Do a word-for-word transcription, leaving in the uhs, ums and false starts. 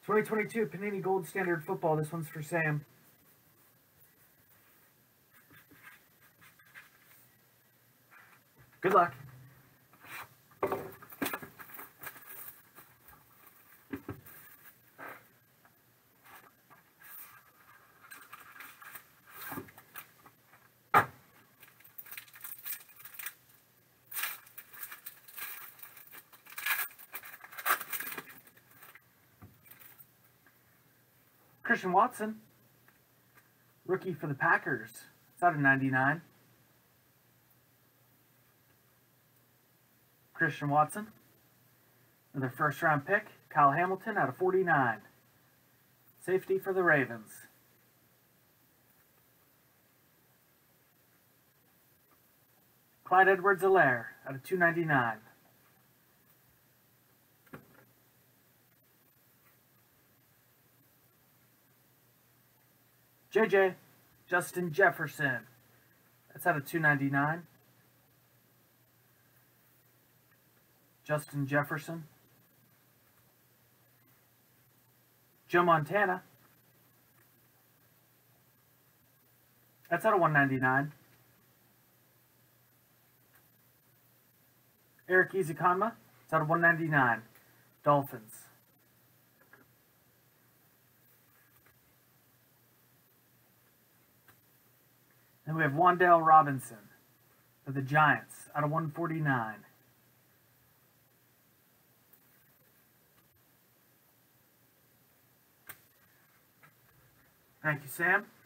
twenty twenty-two Panini Gold Standard Football. This one's for Sam. Good luck. Christian Watson, rookie for the Packers. It's out of ninety-nine. Christian Watson, another first round pick. Kyle Hamilton out of forty-nine. Safety for the Ravens. Clyde Edwards-Helaire out of two ninety-nine. J J, Justin Jefferson. That's out of two ninety-nine. Justin Jefferson. Joe Montana. That's out of one ninety-nine. Eric Ezekanma. It's out of one ninety-nine. Dolphins. Then we have Wan'Dale Robinson for the Giants out of one forty-nine. Thank you, Sam.